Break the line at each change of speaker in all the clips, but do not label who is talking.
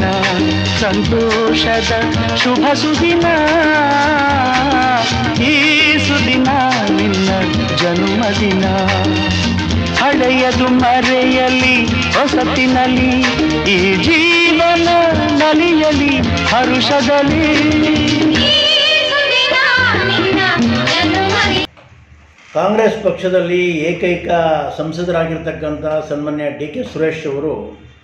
ದಿನ, ಸಂತೋಷದ ಶುಭ ಸುದಿನ, ಈ ಸುದಿನ ನಿನ್ನ ಜನ್ಮದಿನ. ಹಳೆಯದು ಮರೆಯಲಿ ಹೊಸತಿನಲ್ಲಿ, ಈ ಜೀವನ ನಲಿಯಲಿ ಹರುಷದಲ್ಲಿ.
ಕಾಂಗ್ರೆಸ್ ಪಕ್ಷದಲ್ಲಿ ಏಕೈಕ ಸಂಸದರಾಗಿರ್ತಕ್ಕಂಥ ಸನ್ಮಾನ್ಯ ಡಿ ಕೆ ಸುರೇಶ್ ಅವರು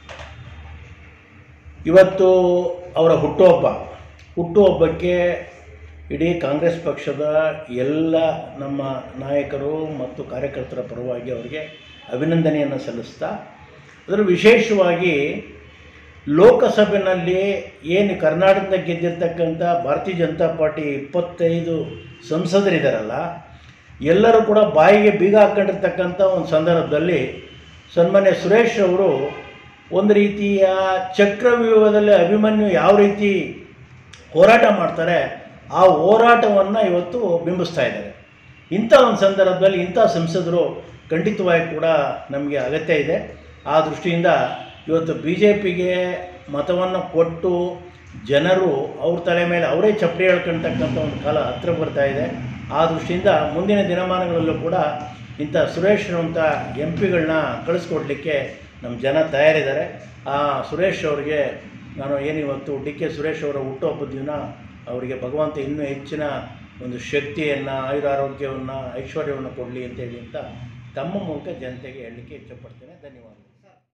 ಇವತ್ತು ಅವರ ಹುಟ್ಟುಹಬ್ಬಕ್ಕೆ ಇಡೀ ಕಾಂಗ್ರೆಸ್ ಪಕ್ಷದ ಎಲ್ಲ ನಮ್ಮ ನಾಯಕರು ಮತ್ತು ಕಾರ್ಯಕರ್ತರ ಪರವಾಗಿ ಅವರಿಗೆ ಅಭಿನಂದನೆಯನ್ನು ಸಲ್ಲಿಸ್ತಾ, ಅದರ ವಿಶೇಷವಾಗಿ ಲೋಕಸಭೆಯಲ್ಲಿ ಏನು ಕರ್ನಾಟಕದ ಗೆದ್ದಿರ್ತಕ್ಕಂಥ ಭಾರತೀಯ ಜನತಾ ಪಾರ್ಟಿ 25 ಸಂಸದರಿದ್ದಾರಲ್ಲ, ಎಲ್ಲರೂ ಕೂಡ ಬಾಯಿಗೆ ಬೀಗ ಹಾಕ್ಕೊಂಡಿರ್ತಕ್ಕಂಥ ಒಂದು ಸಂದರ್ಭದಲ್ಲಿ ಸನ್ಮಾನ್ಯ ಸುರೇಶ್ ಅವರು ಒಂದು ರೀತಿಯ ಚಕ್ರವ್ಯೂಹದಲ್ಲಿ ಅಭಿಮನ್ಯು ಯಾವ ರೀತಿ ಹೋರಾಟ ಮಾಡ್ತಾರೆ ಆ ಹೋರಾಟವನ್ನು ಇವತ್ತು ಬಿಂಬಿಸ್ತಾ ಇದ್ದಾರೆ. ಇಂಥ ಒಂದು ಸಂದರ್ಭದಲ್ಲಿ ಇಂಥ ಸಂಸದರು ಖಂಡಿತವಾಗಿ ಕೂಡ ನಮಗೆ ಅಗತ್ಯ ಇದೆ. ಆ ದೃಷ್ಟಿಯಿಂದ ಇವತ್ತು BJPಗೆ ಮತವನ್ನು ಕೊಟ್ಟು ಜನರು ಅವ್ರ ತಲೆ ಮೇಲೆ ಅವರೇ ಚಪ್ಪಡಿ ಹೇಳ್ಕೊಳ್ತಕ್ಕಂಥ ಒಂದು ಕಾಲ ಹತ್ತಿರ ಬರ್ತಾ ಇದೆ. ಆ ದೃಷ್ಟಿಯಿಂದ ಮುಂದಿನ ದಿನಮಾನಗಳಲ್ಲೂ ಕೂಡ ಇಂಥ ಸುರೇಶ್ರಂಥ MP ಗಳನ್ನ ಕಳಿಸ್ಕೊಡ್ಲಿಕ್ಕೆ ನಮ್ಮ ಜನ ತಯಾರಿದ್ದಾರೆ. ಆ ಸುರೇಶ್ ಅವರಿಗೆ ನಾನು ಏನಿವತ್ತು ಡಿ ಕೆ ಸುರೇಶ್ ಅವರ ಹುಟ್ಟುಹಬ್ಬದ ದಿನ ಅವರಿಗೆ ಭಗವಂತ ಇನ್ನೂ ಹೆಚ್ಚಿನ ಒಂದು ಶಕ್ತಿಯನ್ನು, ಆಯುರಾರೋಗ್ಯವನ್ನು, ಐಶ್ವರ್ಯವನ್ನು ಕೊಡಲಿ ಅಂತೇಳಿ ಅಂತ ತಮ್ಮ ಮೂಲಕ ಜನತೆಗೆ ಹೇಳಲಿಕ್ಕೆ ಇಷ್ಟಪಡ್ತೇನೆ. ಧನ್ಯವಾದಗಳು.